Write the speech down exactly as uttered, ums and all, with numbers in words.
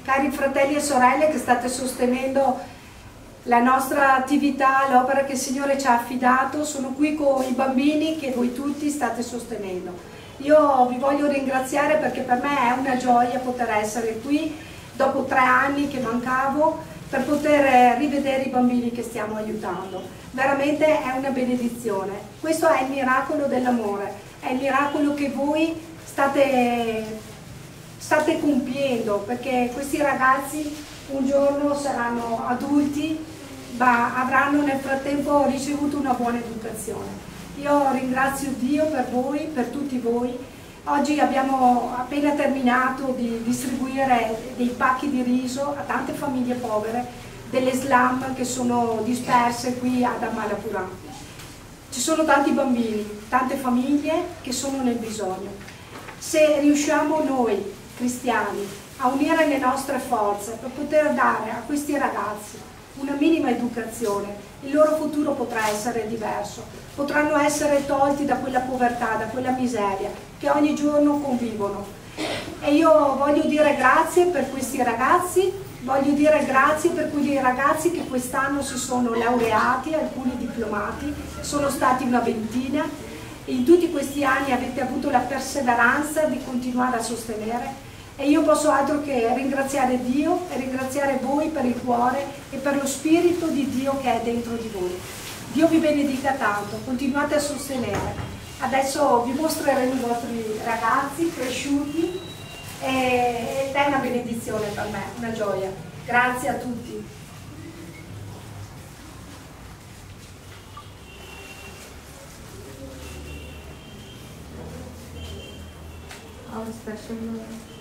cari fratelli e sorelle che state sostenendo la nostra attività, l'opera che il Signore ci ha affidato. Sono qui con i bambini che voi tutti state sostenendo. Io vi voglio ringraziare perché per me è una gioia poter essere qui dopo tre anni che mancavo, per poter rivedere i bambini che stiamo aiutando. Veramente è una benedizione. Questo è il miracolo dell'amore, è il miracolo che voi state, state compiendo, perché questi ragazzi un giorno saranno adulti, ma avranno nel frattempo ricevuto una buona educazione. Io ringrazio Dio per voi, per tutti voi. Oggi abbiamo appena terminato di distribuire dei pacchi di riso a tante famiglie povere delle slam che sono disperse qui ad Amalapura. Ci sono tanti bambini, tante famiglie che sono nel bisogno. Se riusciamo noi cristiani a unire le nostre forze per poter dare a questi ragazzi una minima educazione, il loro futuro potrà essere diverso, potranno essere tolti da quella povertà, da quella miseria che ogni giorno convivono. E io voglio dire grazie per questi ragazzi, voglio dire grazie per quei ragazzi che quest'anno si sono laureati, alcuni diplomati, sono stati una ventina, e in tutti questi anni avete avuto la perseveranza di continuare a sostenere. E io posso altro che ringraziare Dio e ringraziare voi per il cuore e per lo spirito di Dio che è dentro di voi. Dio vi benedica tanto, continuate a sostenere. Adesso vi mostreremo i vostri ragazzi cresciuti ed è una benedizione per me, una gioia. Grazie a tutti. Our special